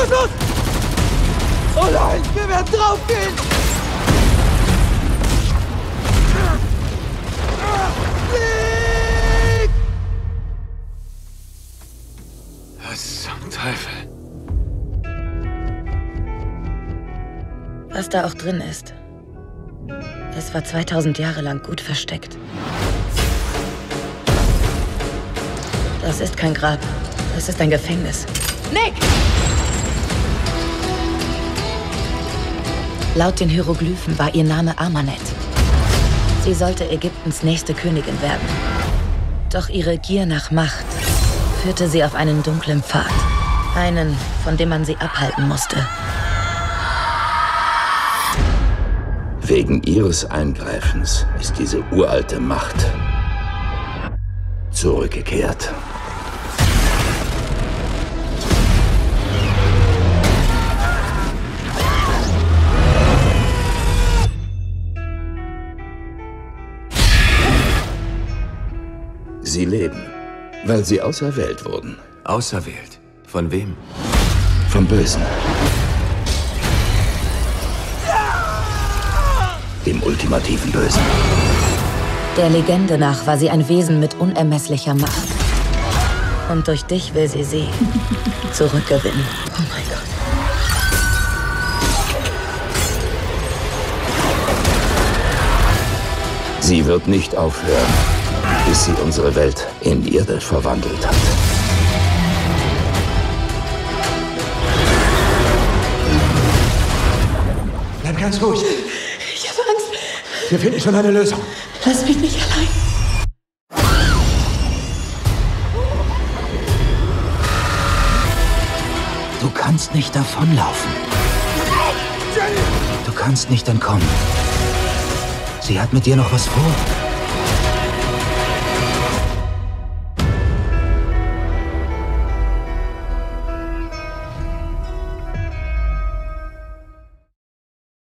los! Oh nein, wir werden draufgehen! Flieg! Was zum Teufel? Was da auch drin ist. Es war 2000 Jahre lang gut versteckt. Das ist kein Grab. Es ist ein Gefängnis. Nick! Laut den Hieroglyphen war ihr Name Amanet. Sie sollte Ägyptens nächste Königin werden. Doch ihre Gier nach Macht führte sie auf einen dunklen Pfad. Einen, von dem man sie abhalten musste. Wegen ihres Eingreifens ist diese uralte Macht zurückgekehrt. Sie leben, weil sie auserwählt wurden. Auserwählt? Von wem? Vom Bösen. Dem ultimativen Bösen. Der Legende nach war sie ein Wesen mit unermesslicher Macht. Und durch dich will sie zurückgewinnen. Oh mein Gott. Sie wird nicht aufhören, bis sie unsere Welt in Erde verwandelt hat. Bleib ganz ruhig. Ich habe Angst. Wir finden schon eine Lösung. Lass mich nicht allein. Du kannst nicht davonlaufen. Du kannst nicht entkommen. Sie hat mit dir noch was vor.